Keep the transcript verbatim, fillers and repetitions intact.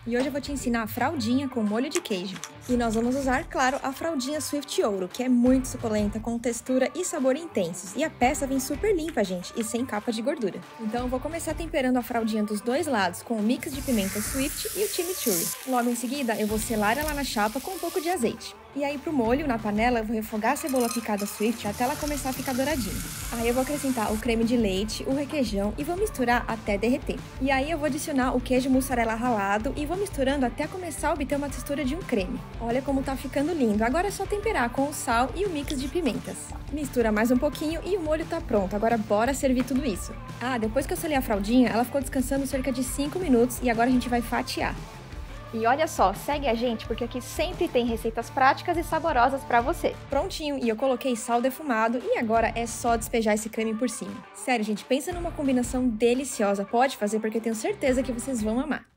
E hoje eu vou te ensinar a fraldinha com molho de queijo. E nós vamos usar, claro, a fraldinha Swift Ouro, que é muito suculenta, com textura e sabor intensos. E a peça vem super limpa, gente, e sem capa de gordura. Então eu vou começar temperando a fraldinha dos dois lados com o mix de pimenta Swift e o chimichurri. Logo em seguida, eu vou selar ela na chapa com um pouco de azeite. E aí pro molho, na panela, eu vou refogar a cebola picada Swift até ela começar a ficar douradinha. Aí eu vou acrescentar o creme de leite, o requeijão e vou misturar até derreter. E aí eu vou adicionar o queijo mussarela ralado e vou misturando até começar a obter uma textura de um creme. Olha como tá ficando lindo. Agora é só temperar com o sal e o mix de pimentas. Mistura mais um pouquinho e o molho tá pronto. Agora bora servir tudo isso. Ah, depois que eu selei a fraldinha, ela ficou descansando cerca de cinco minutos e agora a gente vai fatiar. E olha só, segue a gente porque aqui sempre tem receitas práticas e saborosas pra você. Prontinho, e eu coloquei sal defumado e agora é só despejar esse creme por cima. Sério, gente, pensa numa combinação deliciosa. Pode fazer porque eu tenho certeza que vocês vão amar.